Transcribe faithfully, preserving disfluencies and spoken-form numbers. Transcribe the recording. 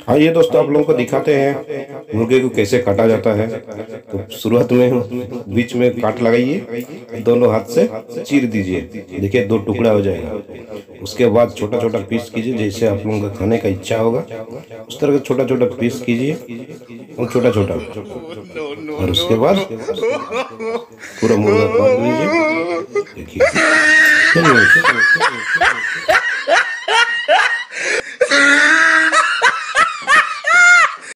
आइए दोस्तों, आप लोगों को दिखाते हैं मुर्गे को कैसे काटा जाता है। तो शुरुआत में बीच में काट लगाइए, दोनों हाथ से चीर दीजिए। देखिए दो टुकड़ा हो जाएगा। उसके बाद छोटा छोटा पीस कीजिए, जैसे आप लोगों का खाने का इच्छा होगा उस तरह का छोटा छोटा पीस कीजिए, और छोटा छोटा। और उसके बाद पूरा मुर्गा काट लीजिए। देखिए चलिए।